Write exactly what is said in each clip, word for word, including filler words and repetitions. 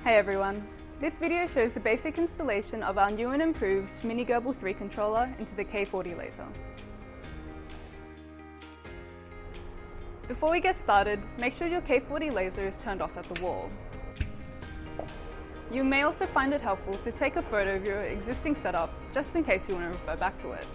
Hey everyone! This video shows the basic installation of our new and improved Mini Gerbil three controller into the K forty laser. Before we get started, make sure your K forty laser is turned off at the wall. You may also find it helpful to take a photo of your existing setup just in case you want to refer back to it.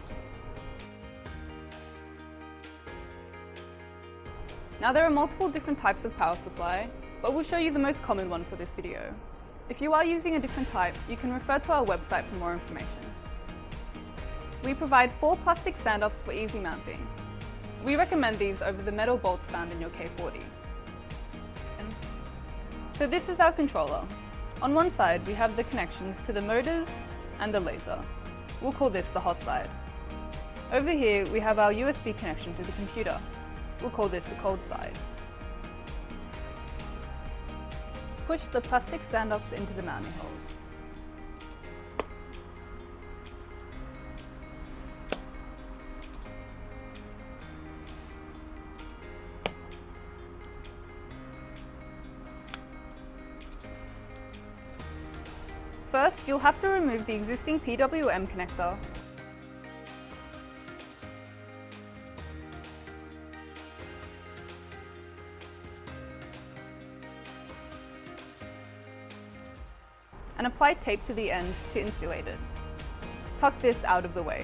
Now there are multiple different types of power supply, but we'll show you the most common one for this video. If you are using a different type, you can refer to our website for more information. We provide four plastic standoffs for easy mounting. We recommend these over the metal bolts found in your K forty. So this is our controller. On one side, we have the connections to the motors and the laser. We'll call this the hot side. Over here, we have our U S B connection to the computer. We'll call this the cold side. Push the plastic standoffs into the mounting holes. First, you'll have to remove the existing P W M connector and apply tape to the end to insulate it. Tuck this out of the way.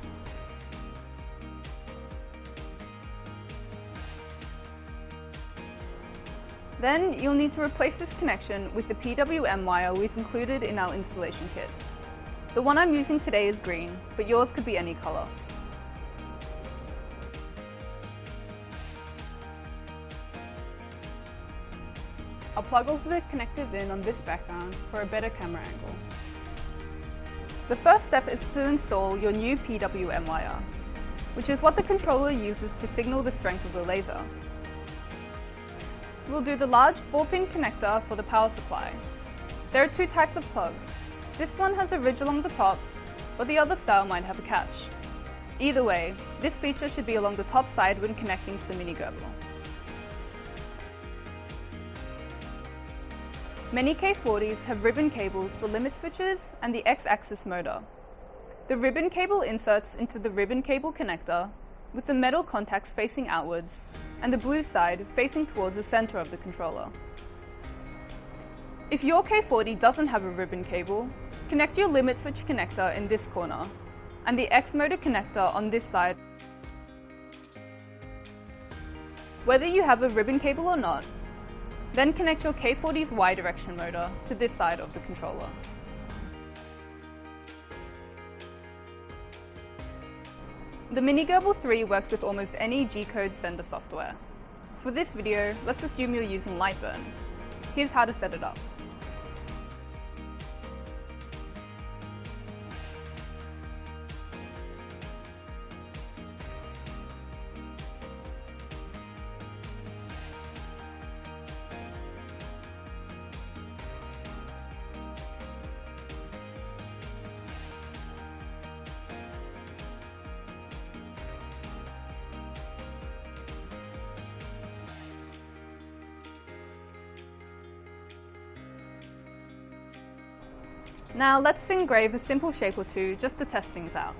Then you'll need to replace this connection with the P W M wire we've included in our installation kit. The one I'm using today is green, but yours could be any color. I'll plug all the connectors in on this background for a better camera angle. The first step is to install your new P W M wire, which is what the controller uses to signal the strength of the laser. We'll do the large four pin connector for the power supply. There are two types of plugs. This one has a ridge along the top, but the other style might have a catch. Either way, this feature should be along the top side when connecting to the Mini Gerbil. Many K forties have ribbon cables for limit switches and the X-axis motor. The ribbon cable inserts into the ribbon cable connector with the metal contacts facing outwards and the blue side facing towards the center of the controller. If your K forty doesn't have a ribbon cable, connect your limit switch connector in this corner and the X motor connector on this side. Whether you have a ribbon cable or not, then connect your K forty's Y direction motor to this side of the controller. The Mini Gerbil three works with almost any G-code sender software. For this video, let's assume you're using Lightburn. Here's how to set it up. Now let's engrave a simple shape or two just to test things out.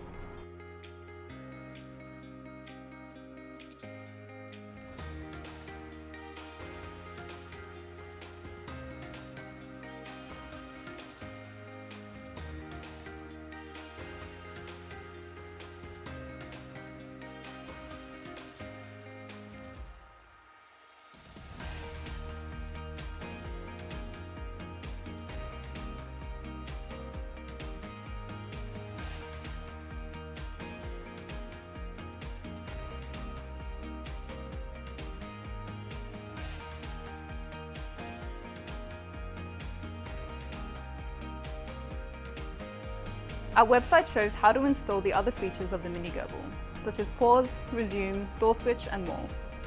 Our website shows how to install the other features of the Mini Gerbil, such as pause, resume, door switch, and more.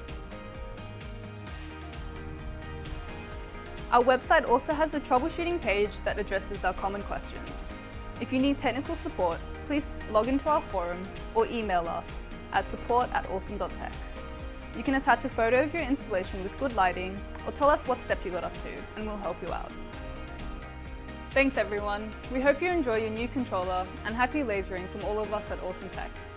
Our website also has a troubleshooting page that addresses our common questions. If you need technical support, please log into our forum or email us at support at awesome dot tech. You can attach a photo of your installation with good lighting, or tell us what step you got up to, and we'll help you out. Thanks everyone. We hope you enjoy your new controller, and happy lasering from all of us at Awesome Tech.